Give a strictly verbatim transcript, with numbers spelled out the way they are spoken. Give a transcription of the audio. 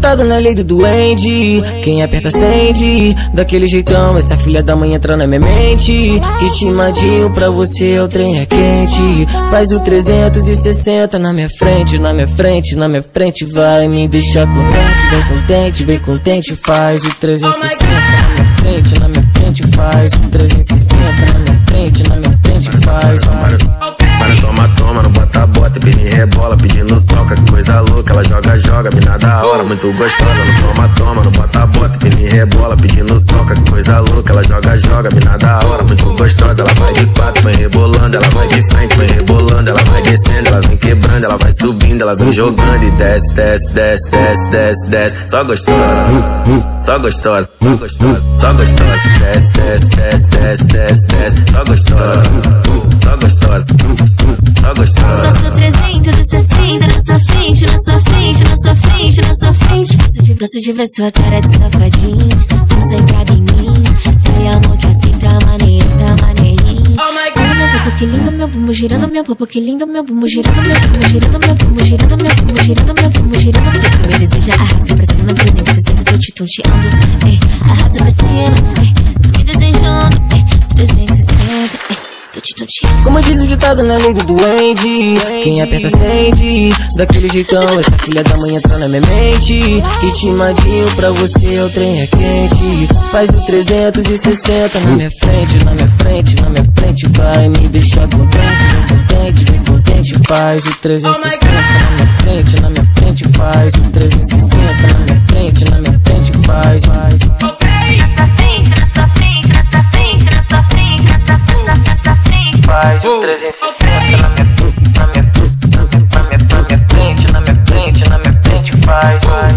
ditado na lei do duende, quem aperta acende. Daquele jeitão, essa filha da mãe entra na minha mente. Ritmadinho pra você, o trem é quente. Faz o trezentos e sessenta na minha frente, na minha frente, na minha frente. Vai me deixar contente, bem contente, bem contente. Faz o trezentos e sessenta na minha frente, na minha frente. Faz o trezentos e sessenta na minha frente, na minha frente. Faz, faz. Para, toma, toma, não bota, bota, pini rebola, pedindo soca, que coisa louca, ela joga, joga, mina da hora, muito gostosa, não toma, toma, não bota, bota, pini rebola, pedindo soca, que coisa louca, ela joga, joga, mina da hora, muito gostosa, ela vai de quatro, vem rebolando, ela vai de frente, vem rebolando, ela vai descendo, ela vem quebrando, ela vai subindo, ela vem jogando e desce, desce, desce, desce, desce, desce, só gostosa, só gostosa, só gostosa, só gostosa, desce, desce, desce, desce, desce, desce, só gostosa, só gostosa, só gostosa. Faço trezentos e sessenta na sua frente, na sua frente, na sua frente, na sua frente. Gosto de, gosto de ver sua cara de safadinho, tão centrada em mim. Vai amor que assim tá maneiro, tá maneirinho. Olha meu popo que lindo, meu bumbum girando, meu popo que lindo, meu bumbum girando, meu bumbum girando, meu bumbum girando, meu bumbum girando, meu bumbum girando. Se tu me deseja, arrasta pra cima, trezentos e sessenta, tô te tonteando, ei, arrasta pra cima, ei, tô me desejando, ei, trezentos e sessenta, ei. Como diz o ditado na lei do duende, quem aperta acende. Daquele jeitão, essa filha da mãe entra na minha mente. Ritmadinho pra você, o trem é quente. Faz o trezentos e sessenta na minha frente, na minha frente, na minha frente. Vai me deixar contente, bem contente, bem contente. Faz o trezentos e sessenta na minha frente, na minha frente. Faz o trezentos e sessenta na minha frente, na minha frente. Faz, faz. Faz o trezentos e sessenta na minha, na minha, na minha, na minha frente, na minha frente, na minha frente. Faz, faz.